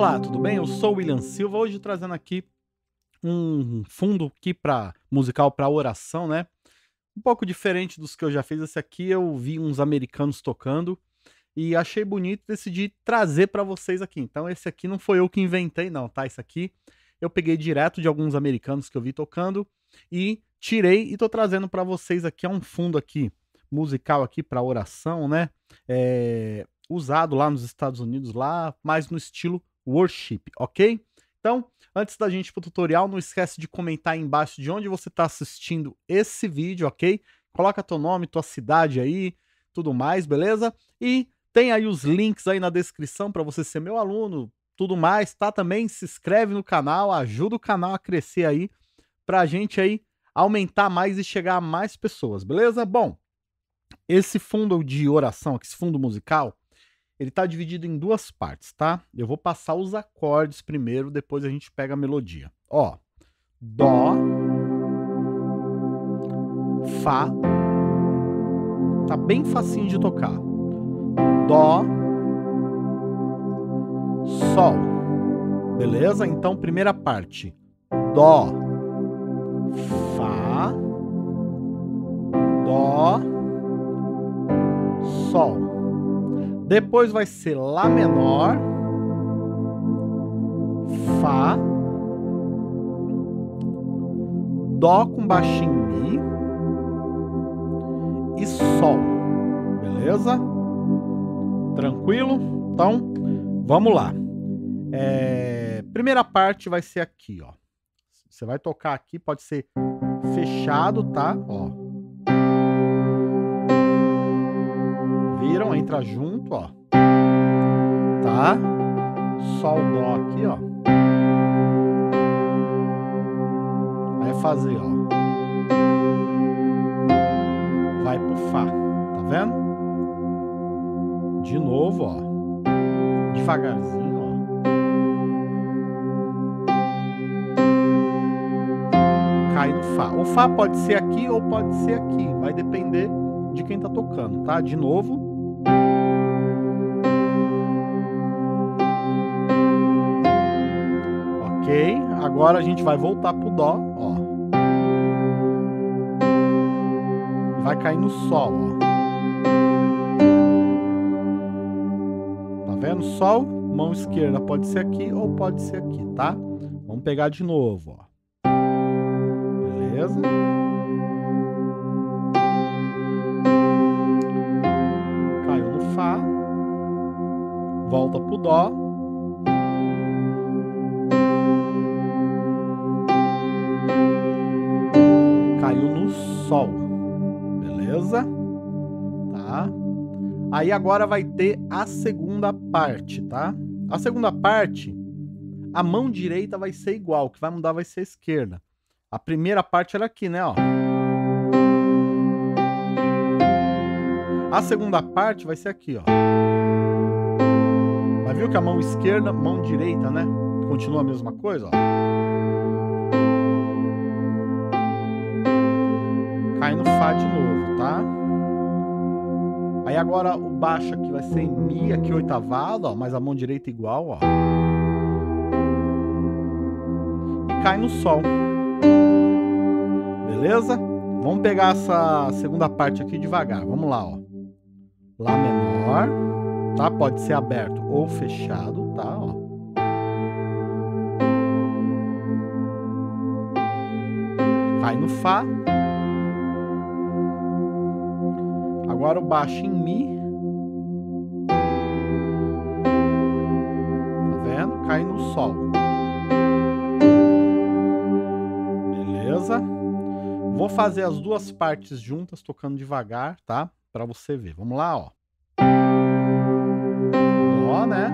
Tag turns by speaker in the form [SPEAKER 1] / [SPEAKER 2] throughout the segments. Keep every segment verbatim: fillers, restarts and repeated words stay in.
[SPEAKER 1] Olá, tudo bem? Eu sou o William Silva, hoje trazendo aqui um fundo aqui para musical para oração, né? Um pouco diferente dos que eu já fiz. Esse aqui eu vi uns americanos tocando e achei bonito, e decidi trazer para vocês aqui. Então esse aqui não foi eu que inventei não, tá? Esse aqui eu peguei direto de alguns americanos que eu vi tocando e tirei e tô trazendo para vocês aqui. É um fundo aqui musical aqui para oração, né? É, usado lá nos Estados Unidos, lá mais no estilo worship, ok? Então, antes da gente ir pro tutorial, não esquece de comentar aí embaixo de onde você está assistindo esse vídeo, ok? Coloca teu nome, tua cidade aí, tudo mais, beleza? E tem aí os links aí na descrição para você ser meu aluno, tudo mais, tá? Também se inscreve no canal, ajuda o canal a crescer aí, pra gente aí aumentar mais e chegar a mais pessoas, beleza? Bom, esse fundo de oração, esse fundo musical, ele tá dividido em duas partes, tá? Eu vou passar os acordes primeiro, depois a gente pega a melodia. Ó, Dó, Fá, tá bem facinho de tocar. Dó, Sol, beleza? Então, primeira parte, Dó, Fá, Dó, Sol. Depois vai ser Lá menor, Fá, Dó com baixinho Mi e Sol, beleza? Tranquilo? Então, vamos lá. É, primeira parte vai ser aqui, ó. Você vai tocar aqui, pode ser fechado, tá? Ó. Viram? Entra junto, ó. Tá? Sol, Dó aqui, ó. Aí fazer, ó. Vai pro Fá, tá vendo? De novo, ó. Devagarzinho, ó. Cai no Fá. O Fá pode ser aqui ou pode ser aqui. Vai depender de quem tá tocando, tá? De novo. Ok. Agora a gente vai voltar pro Dó, ó. E vai cair no Sol, ó. Tá vendo? Sol, mão esquerda pode ser aqui ou pode ser aqui, tá? Vamos pegar de novo, ó. Beleza? Caiu no Fá. Volta pro Dó. Caiu no Sol. Beleza? Tá? Aí agora vai ter a segunda parte, tá? A segunda parte, a mão direita vai ser igual, o que vai mudar vai ser a esquerda. A primeira parte era aqui, né, ó. A segunda parte vai ser aqui, ó. Mas viu que a mão esquerda, mão direita, né? Continua a mesma coisa, ó. Cai no Fá de novo, tá? Aí agora o baixo aqui vai ser em Mi, aqui oitavado, ó, mas a mão direita igual, ó. E cai no Sol. Beleza? Vamos pegar essa segunda parte aqui devagar. Vamos lá, ó. Lá menor, tá? Pode ser aberto ou fechado, tá? Ó. Cai no Fá. Agora o baixo em Mi. Tá vendo? Cai no Sol. Beleza? Vou fazer as duas partes juntas, tocando devagar, tá? Pra você ver. Vamos lá, ó. Dó, né?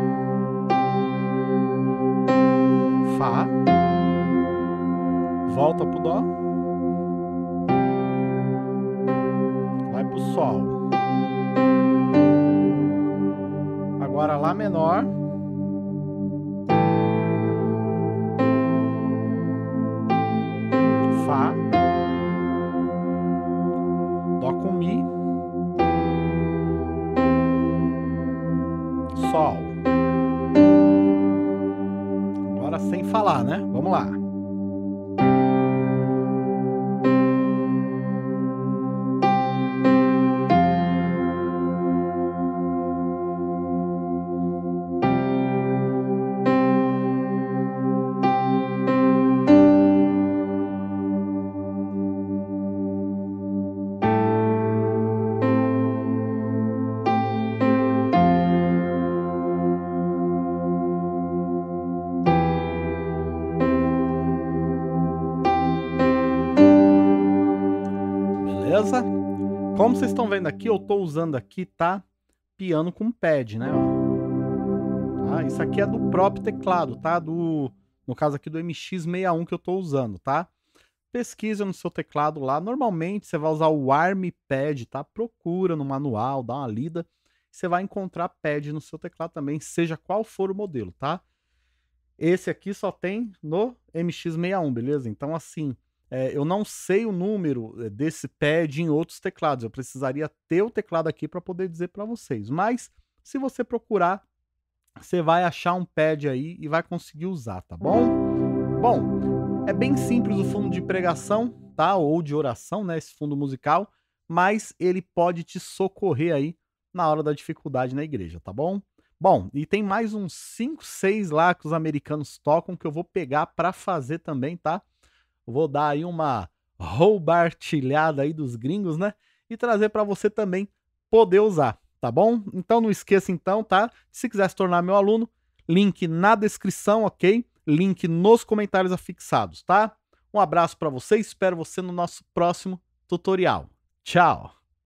[SPEAKER 1] Fá. Volta pro Dó. Vai pro Sol. Agora Lá menor. Fá. Dó com Mi. Sol. sem falar, né? Vamos lá. Beleza? Como vocês estão vendo aqui, eu tô usando aqui, tá? Piano com pad, né? Ó. Tá? Isso aqui é do próprio teclado, tá? Do, no caso aqui do M X sessenta e um que eu tô usando, tá? Pesquisa no seu teclado lá. Normalmente você vai usar o ARMPad, tá? Procura no manual, dá uma lida. Você vai encontrar pad no seu teclado também, seja qual for o modelo, tá? Esse aqui só tem no M X sessenta e um, beleza? Então, assim, é, eu não sei o número é, desse pad em outros teclados. Eu precisaria ter o teclado aqui para poder dizer para vocês. Mas, se você procurar, você vai achar um pad aí e vai conseguir usar, tá bom? Bom, é bem simples o fundo de pregação, tá? Ou de oração, né? Esse fundo musical. Mas ele pode te socorrer aí na hora da dificuldade na igreja, tá bom? Bom, e tem mais uns cinco, seis lá que os americanos tocam que eu vou pegar para fazer também, tá? Vou dar aí uma roubartilhada aí dos gringos, né? E trazer para você também poder usar, tá bom? Então não esqueça então, tá? Se quiser se tornar meu aluno, link na descrição, ok? Link nos comentários afixados, tá? Um abraço para você, espero você no nosso próximo tutorial. Tchau!